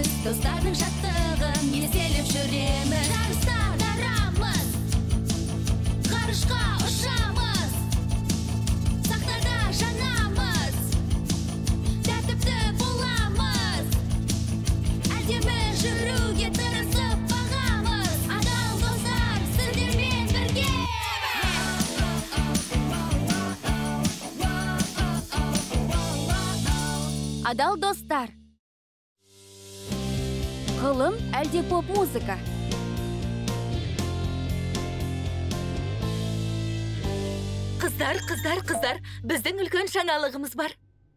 Біз достардың жаттығын еселеп жүреміз. Жарыста дарамыз, ғарышқа ұшамыз, сахнада жанамыз, тәртіпті боламыз, әдемі жүруге тырысып бағамыз. Адал достар сіздермен бірге. Адал достар. Ғылым әлде поп музыка? Қыздар, біздің үлкен жаңалығымыз бар.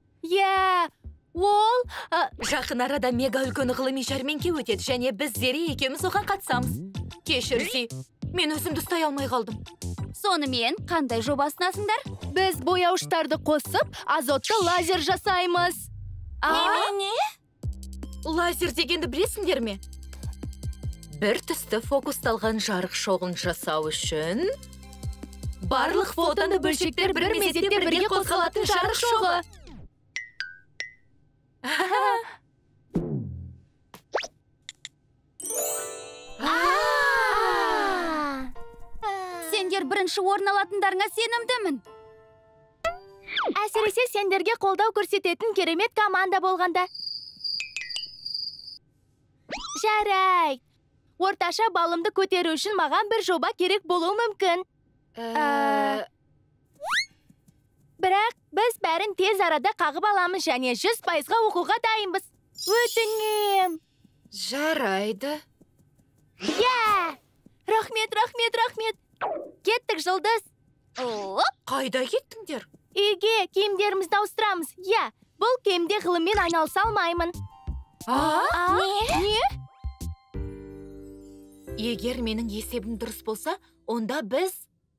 Ол Жақын арада мега үлкен ғылыми жәрмеңке өтеді, және біз Зере екеуміз оған қатысамыз. Кешірсей, мен өзімді ұстай алмай қалдым. сонымен қандай жоба ұсынасыңдар? Біз бояуыштарды қосып, азотты лазер жасаймыз. Не? Лазер дегенді білесіңдер ме? Бір түсті фокусталған жарық шоғын жасау үшін барлық фотоны бөлшектер бір мезетте бірге қозғалатын жарық шоғы. Сендер бірінші орын алатындарыңа сенімдімін. Әсіресе сендерге қолдау көрсететін керемет команда болғанда. Жарай. Орташа балымды көтеру үшін маған бір жоба керек болуы мүмкін. Бірақ біз бәрін тез арада қағып аламыз және 100%-ға оқуға дайынбыз. Өтінем. Жарайды. Рахмет. Кеттік, Жұлдыз. Қайда кеттіңдер? Үйге киімдерімізді ауыстырамыз. Бұл киімде ғылыммен айналыса алмаймын. Не? Егер менің есебім дұрыс болса, онда біз...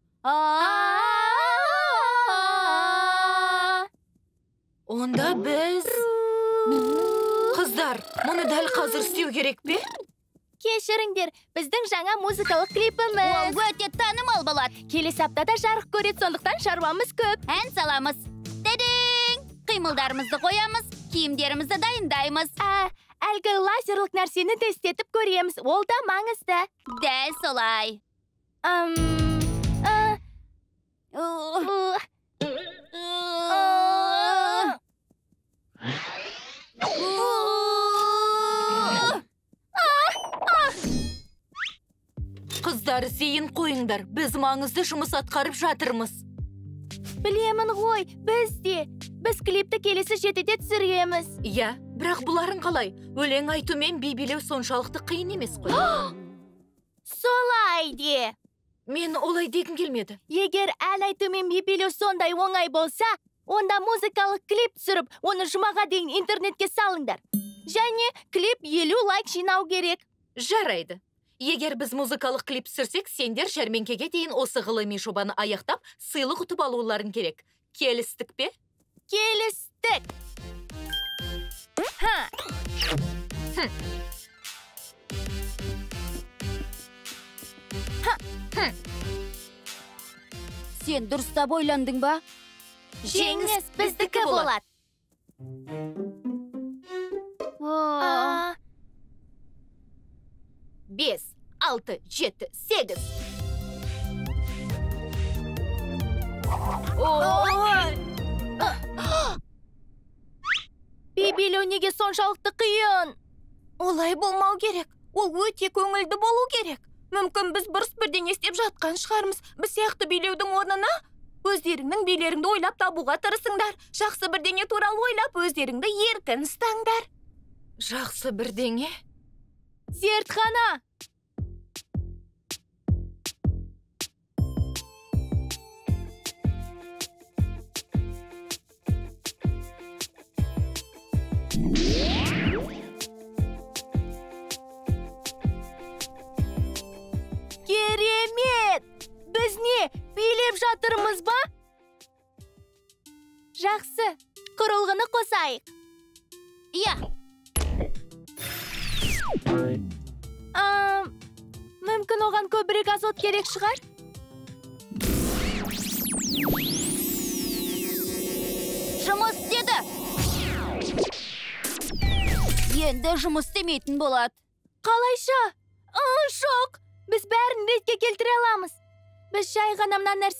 Қыздар, мұны дәл қазір істеу керек пе? Кешіріңдер, біздің жаңа музыкалық клипіміз. Ол өте танымал болады. Келесі аптада жарық көреді, сондықтан шаруамыз көп. Ән саламыз. Дәдең! Қимылдарымызды қоямыз, киімдерімізді дайындаймыз. Әлгі лазерлік нәрсені тестетіп көреміз. Ол да маңызды. Дәл солай. Қыздар, зейін қойыңдар. Біз маңызды жұмыс атқарып жатырмыз. Білемін ғой, біз клипті келесі жетіде түсіреміз. Бірақ бұларын қалай? Өлең айтумен би билеу соншалықты қиын емес қой. Солай де. Мен олай дегім келмеді. Егер ән айтумен би билеу сондай оңай болса, онда музыкалық клип түсіріп, оны жұмаға дейін интернетке салыңдар. Және клип 50 лайк жинау керек. Жарайды. Егер біз музыкалық клип түсірсек, сендер жәрмеңкеге дейін осы ғылыми жобаны аяқтап, сыйлық ұтып алуларын керек. Келістік пе? Келістік. Сен дұрыстап ойландың ба? Жеңіс біздікі болады. 5, 6, 7, 8. Би билеу неге соншалықты қиын? Олай болмау керек. Ол өте көңілді болу керек. Мүмкін біз бұрыс бірдеңе істеп жатқан шығармыз. Біз сияқты билеудің орнына өздеріңнің билеріңді ойлап табуға тырысыңдар. Жақсы бірдеңе туралы ойлап, өздеріңді еркін ұстаңдар. Жақсы бірдеңе? Зертхана. Керемет! Біз не, билеп жатырмыз ба? Жақсы, құрылғыны қосайық. Мүмкін оған көбірек азот керек шығар? Жұмыс істеді. Енді жұмыс істемейтін болады. Қалайша? Шок! Біз бәрін ретке келтіре аламыз. Біз жай ғана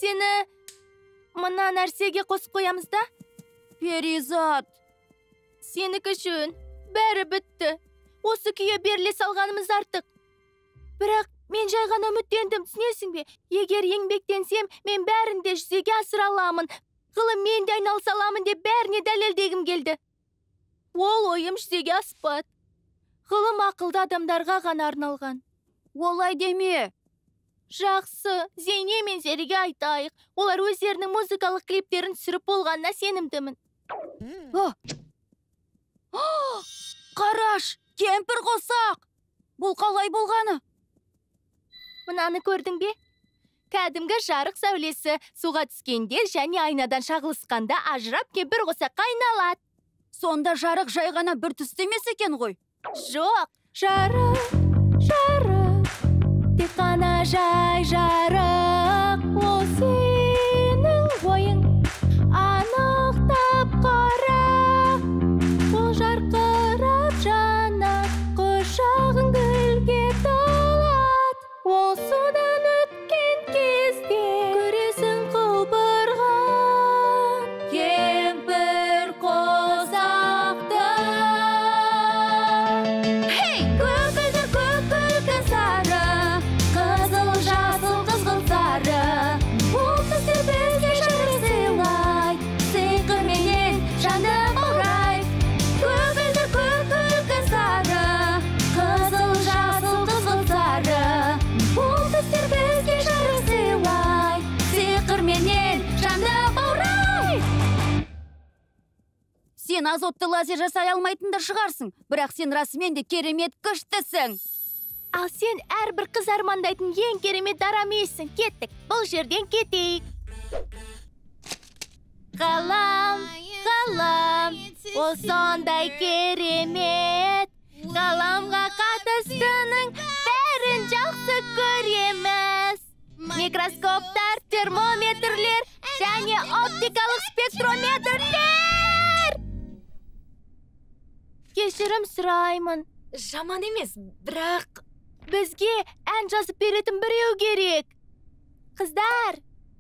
мына нәрсеге қосып қоямыз да? Перизат. Сенікі үшін бәрі бітті. Осы күйе беріле салғанымыз артық. Бірақ мен жай ғана үміттендім, түсінесің бе? Егер еңбектенсем, мен бәрін де жүзеге асыра аламын. Ғылым мен де айналыса аламын деп бәріне дәлелдегім келді. Ол ойым жүзеге аспады. Ғылым ақылды адамдарға ғана арналған. Олай деме. Жақсы, Зейне мен Зереге айтайық. Олар өздерінің музыкалық клиптерін түсіріп болғанына сенімдімін. Қараш, кемпір қосақ. Бұл қалай болғаны? Мынаны көрдің бе? Кәдімгі жарық сәулесі суға түскенде және айнадан шағылысқанда ажырап кемпір қосаққа айналады. Сонда жарық жай ғана бір түсті емес екен ғой? Жоқ, жарық, тек қана жай жарық. Ол сенің ойың анықтап қара. Ол жарқырап жана құшағың гүлге толады. Ол судан өткен кезде көресің құлпырған кемпір қосақты. Хей! Көкілдір көк сары, қызыл жасыл қызғыл сары. Ол түстер бізге жарық сыйлайды, сиқырменен жанды баурайды. Көкілдір көк сары, қызыл жасыл қызғыл сары. Ол түстер бізге жарық сыйлайды, сиқырменен жанды баурайды. Сен азотты лазер жасай алмайтын да шығарсың, бірақ сен расымен де керемет күштісің. Ал сен әрбір қыз армандайтын ең керемет дарамейсің. Кеттік, бұл жерден кетейік. Қалам, ол сондай керемет. Қаламға қатыстының бәрін жақсы көреміз. Микроскоптар, термометрлер және оптикалық спектрометрлер. Кешірім сұраймын. Жаман емес, бірақ... Бізге ән жазып беретін біреу керек. Қыздар!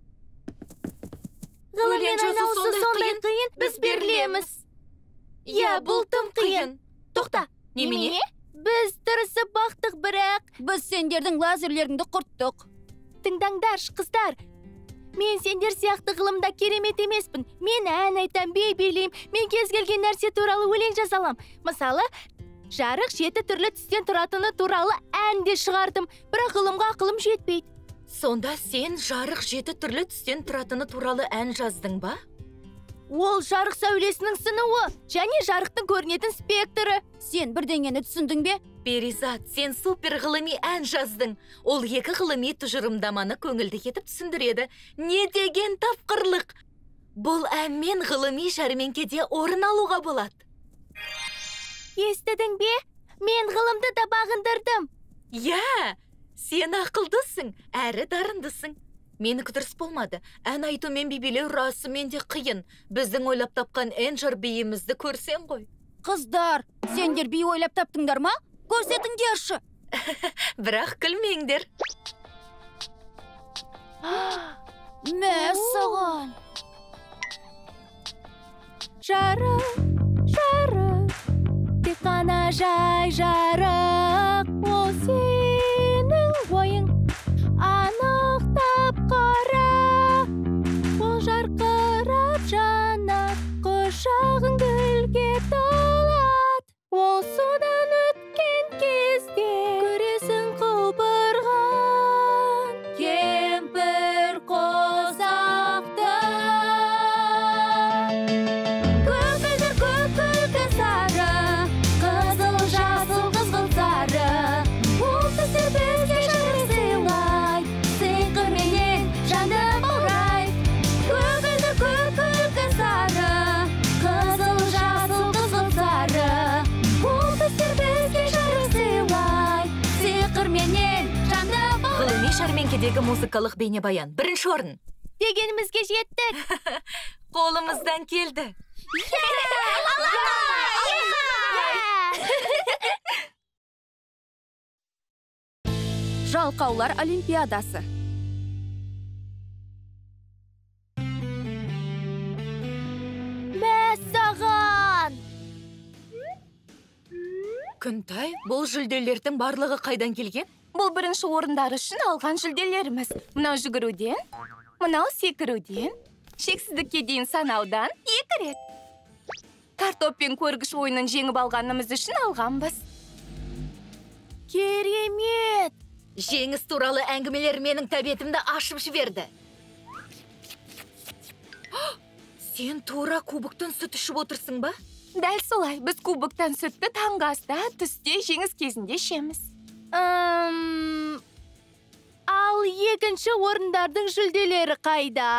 Ғылыммен айналысу сондай қиын, біз берілеміз. Иә, бұл тым қиын. Тоқта, немене? Біз тырысып бақтық, бірақ... Біз сендердің лазерлеріңді құрттық. Тыңдаңдаршы, қыздар. Мен сендер сияқты ғылымда керемет емеспін. Мен ән айтам, би билейм, мен кез келген нәрсе туралы өлең жазалам. Мысалы, жарық 7 түрлі түстен тұратыны туралы ән де шығардым, бірақ ғылымға ақылым жетпейді. Сонда сен жарық 7 түрлі түстен тұратыны туралы ән жаздың ба? Ол жарық сәулесінің сынуы және жарықтың көрінетін спектрі. Сен бірдеңені түсіндің бе? Перизат, сен супер ғылыми ән жаздың. Ол 2 ғылыми тұжырымдаманы көңілді етіп түсіндіреді. Не деген тапқырлық! Бұл әнмен ғылыми жәрмеңкеде орын алуға болады. Естідің бе? Мен ғылымды да бағындырдым. Я, сен ақылдысың, әрі дарындысың. Менікі дұрыс болмады. Ән айту мен би билеу расымен де қиын. Біздің ойлап тапқан энжар биімізді көрсең ғой. Қыздар, сендер би ойлап таптыңдар ма? Көрсетіңдерші. Бірақ күлмеңдер. Мәссаған. Жарық, тек қана жай жарық. Ол сенің ойың анықтап қара. Ол жарқырап жанар, құшағың гүлге толады. Ол судан өткен кезде көресің құлпырған кемпір қосақты. Көкілдір көк сары, қызыл жасыл қызғыл сары. Ол түстер бізге жарық сыйлайды, сиқырменен жанды баурайды. Көкілдір көк сары, қызыл жасыл қызғыл сары. Ол түстер бізге жарық сыйлайды, сиқырменен жанды баурайды. Ғылыми жәрмеңкедегі музыкалық бейнебаян 1-ші орын. Дегенімізге жеттік. Қолымыздан келді. Жалқаулар олимпиадасы. Мәссаған! Күнтай, бұл жүлделердің барлығы қайдан келген? Бұл бірінші орындар үшін алған жүлделеріміз. Мынау жүгіруден, мынау секіруден, шексіздікке дейін санаудан 2 рет. Картоппен көргіш ойынын жеңіп алғанымыз үшін алғанбыз. Керемет! Жеңіс туралы әңгімелер менің тәбетімді ашып жіберді. Сен тура кубоктан сүт ішіп отырсың ба? Дәл солай, біз кубоктан сүтті таңғы аста, түсте жеңіс кезінде ішеміз. Ал екінші орындардың жүлделері қайда?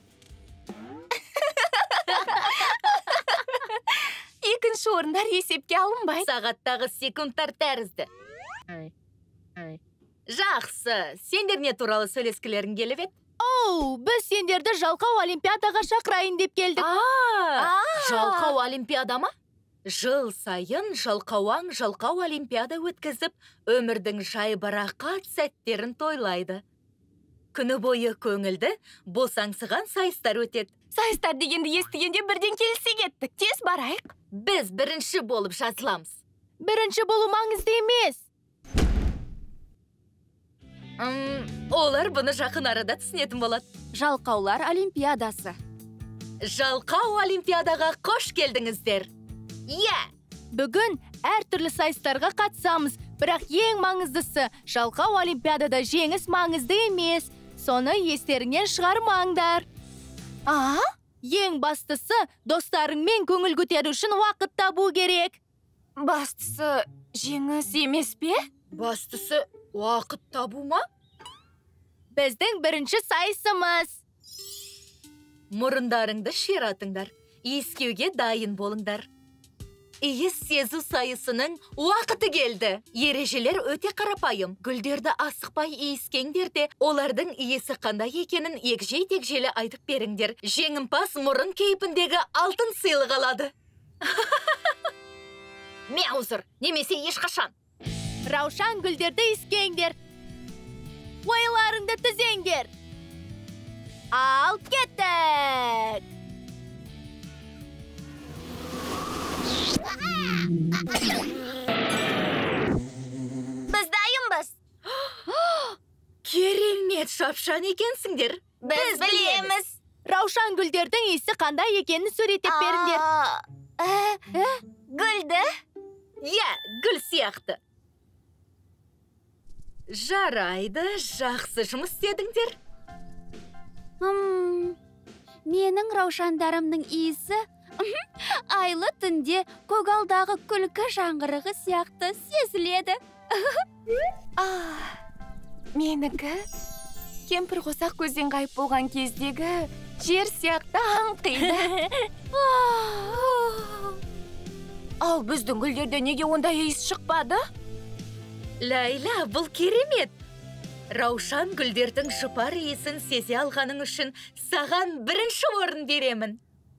Екінші орындар есепке алынбайды. Сағаттағы секундтар тәрізді. Жақсы, сендер не туралы сөйлескілерің келіп еді? Оу, біз сендерді жалқау олимпиадаға шақырайын деп келдік. Жалқау олимпиада ма? Жыл сайын жалқау олимпиада өткізіп, өмірдің жайбарақат сәттерін тойлайды. Күні бойы көңілді, босаңсыған сайыстар өтеді. Сайыстар дегенді естігенде бірден келсе кеттік. Тез барайық. Біз бірінші болып жазыламыз. Бірінші болу маңызды емес. Олар бұны жақын арада түсінетін болады. Жалқаулар олимпиадасы. Жалқау олимпиадаға қош келдіңіздер. Бүгін әртүрлі сайыстарға қатысамыз, бірақ ең маңыздысы жалқау олимпиадада жеңіс маңызды емес. Соны естеріңнен шығармаңдар. Ең бастысы достарыңмен көңіл көтеру үшін уақыт табу керек. Бастысы жеңіс емес пе? Бастысы уақыт табу ма? Біздің бірінші сайысымыз. Мұрындарыңды ширатыңдар. Иіскеуге дайын болыңдар. Иіс сезу сайысының уақыты келді. Ережелер өте қарапайым. Гүлдерді асықпай иіскеңдер де, олардың иісі қандай екенін егжей-тегжейлі айтып беріңдер. Жеңімпаз мұрын кейпіндегі алтын сыйлық алады. Мяузыр, немесе ешқашан. Раушан гүлдерді иіскеңдер. Ойларыңды түзеңдер. Ал кеттік! Біз дайынбыз. Керемет шапшан екенсіңдер. Біз білеміз. Раушан гүлдердің иісі қандай екенін суреттеп беріңдер. Гүлді? Гүл сияқты. Жарайды, жақсы жұмыс істедіңдер. Менің раушандарымның иісі айлы түнде көгалдағы күлкі жаңғырығы сияқты сезіледі. Менікі кемпір қосақ көзден ғайып болған кездегі жер сияқты аңқиды. Ал біздің гүлдерде неге ондай иіс шықпады? Лайла, бұл керемет. Раушан гүлдердің жұпар иісін сезе алғаның үшін саған бірінші орын беремін.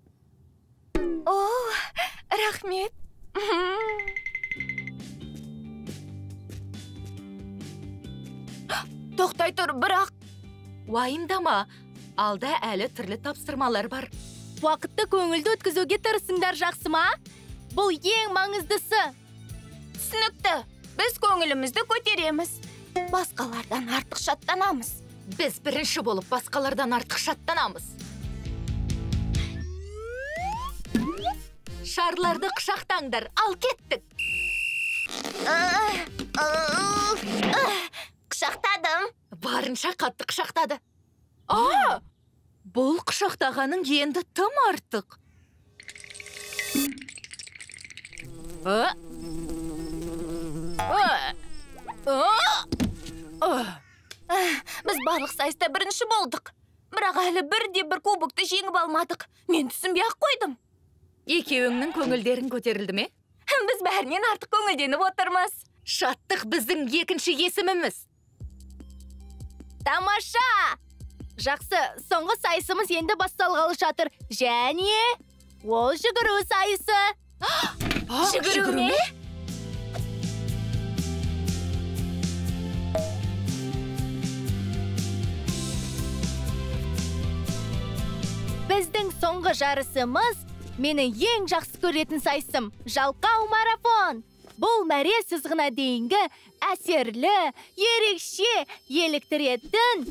Рахмет. Тоқтай тұр, бірақ... Уайымдама, алда әлі түрлі тапсырмалар бар. Уақытты көңілді өткізуге тырысыңдар, жақсы ма? Бұл ең маңыздысы. Түсінікті, біз көңілімізді көтереміз. Басқалардан артық шаттанамыз. Біз бірінші болып басқалардан артық шаттанамыз. Шарларды құшақтаңдар, ал кеттік. Құшақтадым. Барынша қатты құшақтады. Бұл құшақтағаның енді тым артық. Біз барлық сайыста бірінші болдық. Бірақ әлі бірде-бір кубокты жеңіп алмадық. Мен түсінбей-ақ қойдым. Екеуіңнің көңілдерің көтерілді ме? Біз бәрінен артық көңілденіп отырмыз. Шаттық біздің екінші есіміміз. Тамаша! Жақсы, соңғы сайысымыз енді басталғалы жатыр. Және ол жүгіру сайысы. Жүгіру ме? жарысымыз менің ең жақсы көретін сайысым жалқау марафон. Бұл мәре сызығына дейінгі әсерлі, ерекше, еліктіретін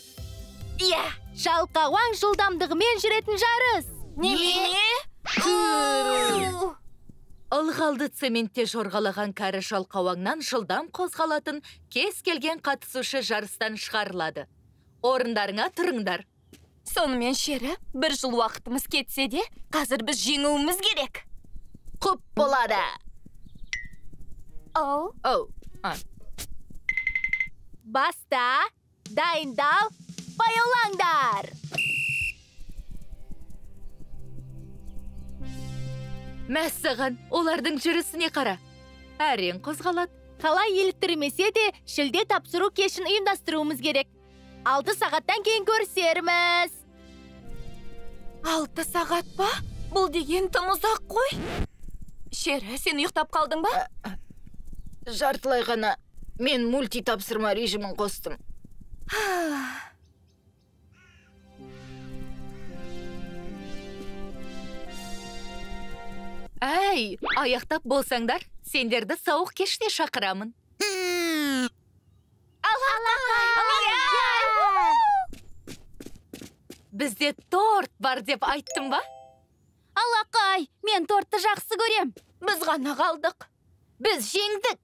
жалқауаң жылдамдығымен жүретін жарыс. Ылғалды цементте жорғалаған кәрі жалқауаңнан жылдам қозғалатын кез келген қатысушы жарыстан шығарылады. Орындарыңа тұрыңдар. Сонымен Шері, бір жыл уақытымыз кетсе де, қазір біз жеңуіміз керек. Құп болады. Баста, дайындал, баяулаңдар. Мәссаған, олардың жүрісіне қара. Әрең қозғалады. Қалай еліктірмесе де, шілде тапсыру кешін ұйымдастыруымыз керек. 6 сағаттан кейін көрісерміз. 6 сағат па? Бұл деген тым ұзақ қой. Шері, сен ұйықтап қалдың ба? Жартылай ғана. Мен мультитапсырма режимін қостым. Әй, аяқтап болсаңдар, сендерді сауық кеште шақырамын. Бізде торт бар деп айттым ба? Алақай, мен тортты жақсы көрем. Біз ғана қалдық. Біз жеңдік.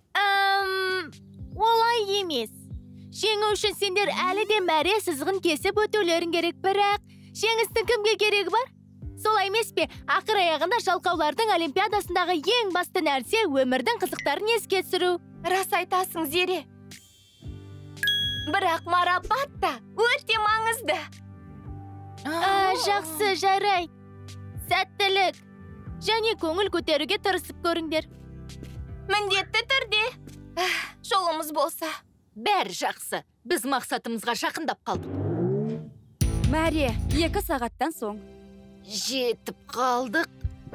Олай емес. Жеңу үшін сендер әлі де мәре сызығын кесіп өтулерің керек, бірақ жеңістің кімге керегі бар? Солай емес пе? Ақыр аяғында жалқаулардың олимпиадасындағы ең басты нәрсе өмірдің қызықтарын еске түсіру. Рас айтасың, Зере. Бірақ марапат та өте маңызды. Жақсы, жарай. Сәттілік. Және көңіл көтеруге тырысып көріңдер. Міндетті түрде. Жолымыз болса. Бәрі жақсы. Біз мақсатымызға жақындап қалдық. Мәре, 2 сағаттан соң. Жетіп қалдық.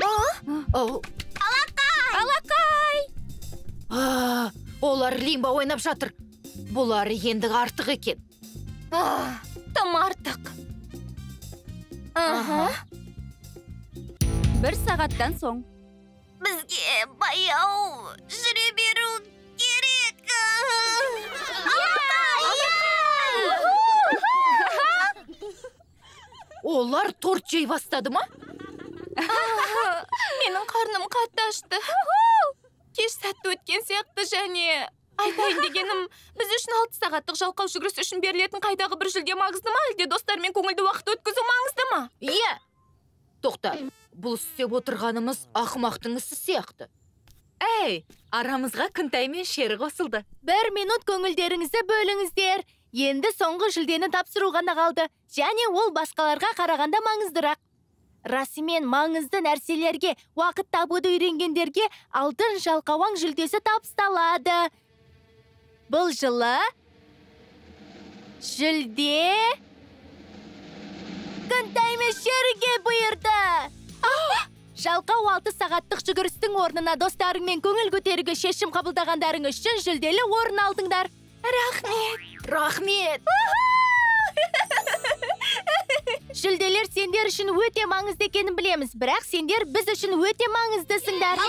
Алақай! Олар лимба ойнап жатыр. Бұлар ендігі артық екен. Тым артық. 1 сағаттан соң. Бізге баяу жүре беру керек. Олар торт жей бастады ма? Менің қарным қатты ашты. Кеш сәтті өткен сияқты және айтайын дегенім, біз үшін 6 сағаттық жалқау жүгіріс үшін берілетін қайдағы бір жүлде маңызды ма, әлде достармен көңілді уақыт өткізу маңызды ма? Иә. Тоқта, бұл істеп отырғанымыз ақымақтың ісі сияқты. Әй, арамызға Күнтай мен Шері қосылды. 1 минут көңілдеріңізді бөліңіздер. Енді соңғы жүлдені тапсыру ғана қалды. Және ол басқаларға қарағанда маңыздырақ. Расымен маңызды нәрселерге уақыт табуды үйренгендерге алтын жалқауаң жүлдесі табысталады. Бұл жылы жүлде Күнтай мен Шеріге бұйырды. Жалқау 6 сағаттық жүгірістің орнына достарыңмен көңіл көтеруге шешім қабылдағандарың үшін жүлделі орын алдыңдар. Рахмет! Жүлделер сендер үшін өте маңызды екенін білеміз, бірақ сендер біз үшін өте маңыздысыңдар.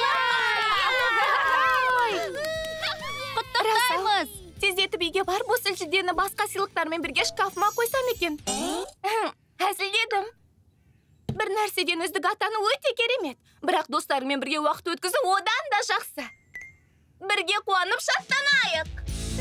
Құттықтаймыз! Тездетіп үйге бар, бұл жүлдені басқа сыйлықтармен бірге шкафыма қойсам екен. Әзілдедім. Бір нәрседен үздік атаны өте керемет. Бірақ достарымен бірге уақыт өткізу одан да жақсы. Бірге қуанып шаттанайық.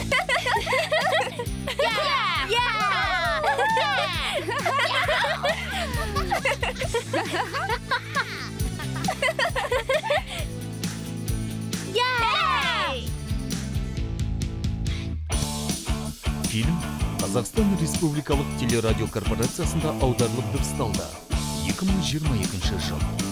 Фильм Қазақстан Республикалық телерадио корпорациясында аударылып дыбысталды. 2022 жыл.